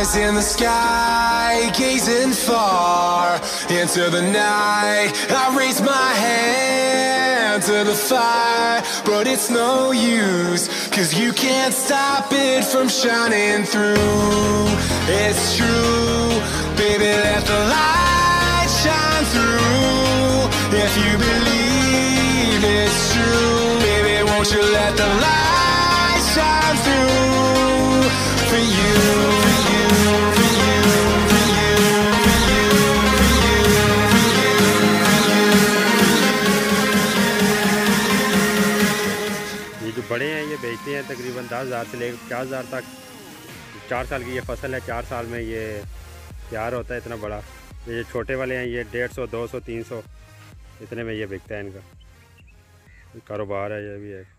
eyes in the sky, gazing far into the night. I raise my hand to the fire, but it's no use, 'cause you can't stop it from shining through. It's true, baby, let the light shine through. If you believe it's true, baby, won't you let the light shine through for you, for you, for you, for you, for you, for you, for you. ये जो बड़े हैं ये बेचते हैं तकरीबन 10,000 से लेकर 50,000 तक। 4 साल की ये फसल है, 4 साल में ये तैयार होता है इतना बड़ा। ये छोटे वाले हैं ये 150, 200, 300 इतने में ये बिकता है। इनका कारोबार है ये भी है।